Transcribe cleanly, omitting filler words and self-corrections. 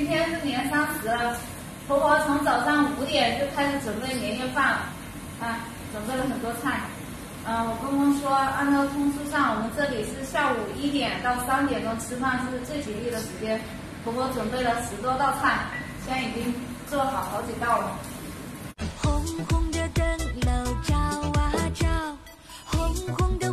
今天是年30了，婆婆从早上5点就开始准备年夜饭了，啊，准备了很多菜。我公公说，按照通知上，我们这里是下午1点到3点钟吃饭是最吉利的时间。婆婆准备了10多道菜，现在已经做好几道了。 红红的灯笼照啊照，红红的